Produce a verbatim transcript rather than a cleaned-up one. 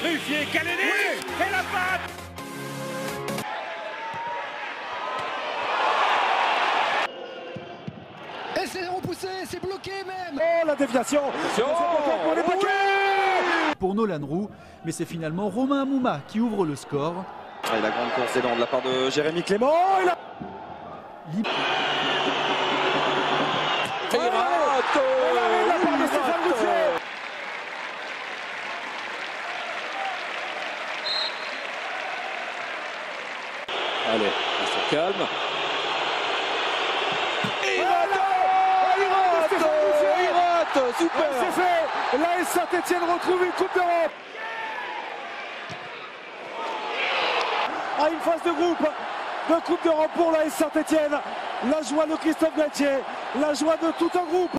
Ruffier, Caléné, oui. Et la patte. Et c'est repoussé, c'est bloqué même. Oh, la déviation. Pour, les oui pour Nolan Roux, mais c'est finalement Romain Amouma qui ouvre le score. Et la grande course aidant de la part de Jérémy Clément. Il a... Libre. Et rate, de la part de Stéphane Ruffier. Allez, on se calme. Il rate, il rate, il rate, super. C'est fait. L'A S Saint-Etienne retrouve une Coupe d'Europe. À une phase de groupe de Coupe d'Europe pour l'A S Saint-Etienne. La joie de Christophe Galtier, la joie de tout un groupe.